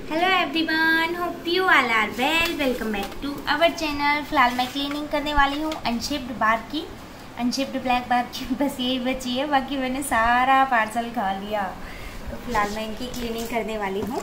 Hello everyone, hope you all are well. Welcome back to our channel. फिलहाल मैं cleaning करने वाली हूँ अनशेप्ड बार की, अनशेप्ड ब्लैक बार की। बस यही बची है, बाकी मैंने सारा पार्सल खा लिया। तो फिलहाल मैं इनकी क्लीनिंग करने वाली हूँ।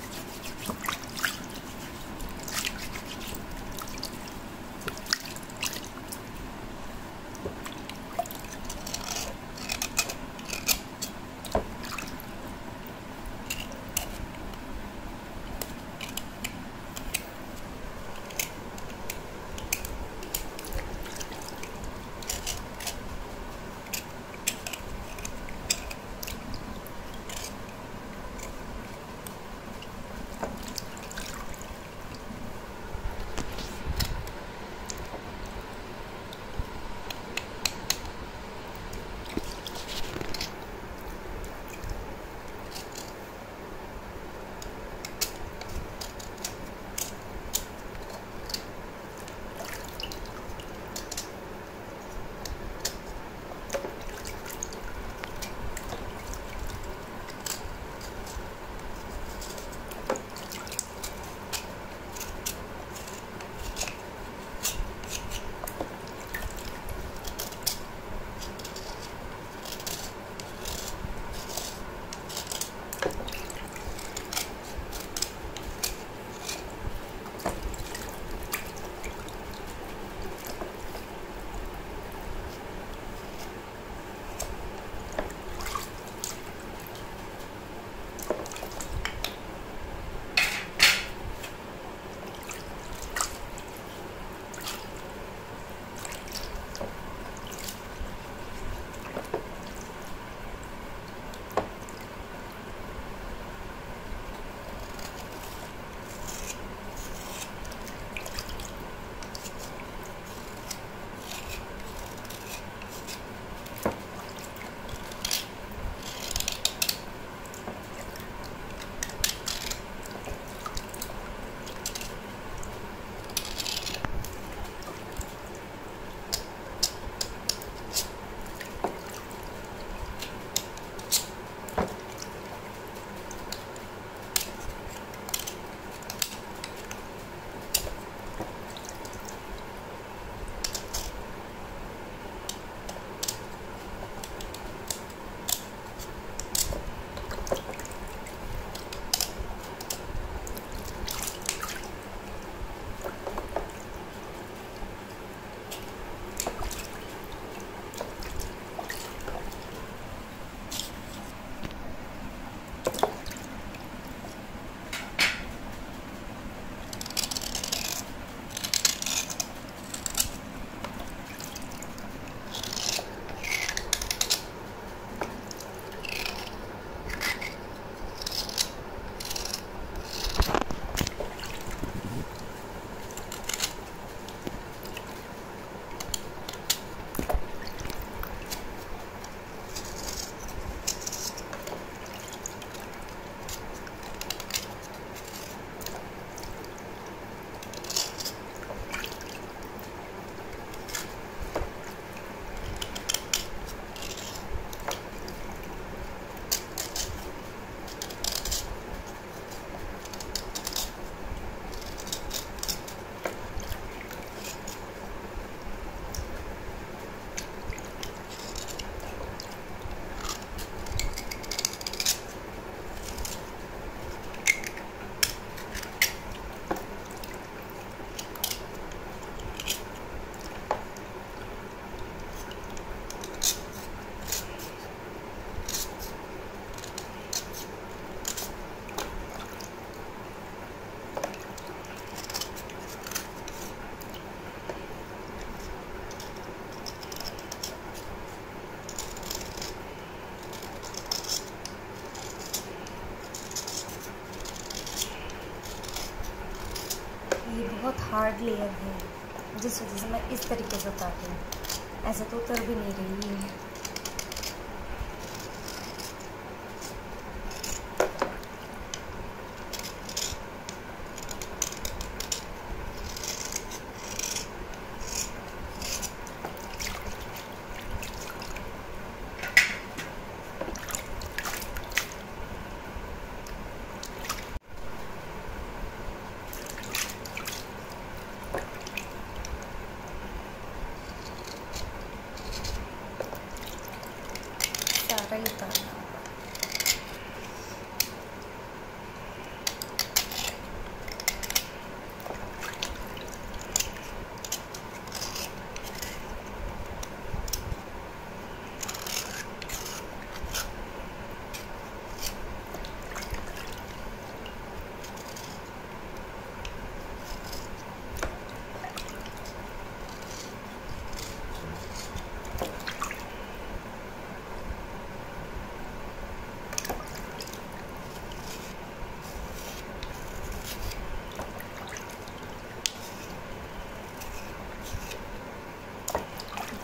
ये बहुत हार्ड लेयर है, जिस वजह से मैं इस तरीके से उतारती हूँ। ऐसे तो उतर भी नहीं रही है।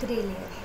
Grey layer.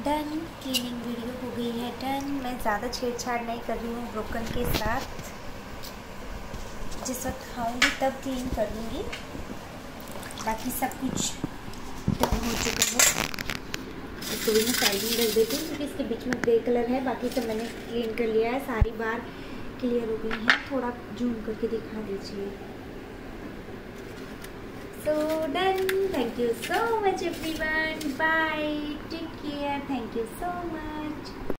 Done, cleaning video हो गई है डन। मैं ज़्यादा छेड़छाड़ नहीं कर रही हूँ ब्रोकन के साथ। जिस वक्त खाऊंगी तब क्लीन कर दूँगी। बाकी सब कुछ डन हो चुका है। इसको भी मैं साइड में रख देती हूँ क्योंकि इसके बीच में ग्रे कलर है। बाकी सब मैंने क्लीन कर लिया है, सारी बार क्लियर हो गई हैं। थोड़ा जूम करके दिखा दीजिए। So done. Thank you so much everyone. Bye. Take care. Thank you so much.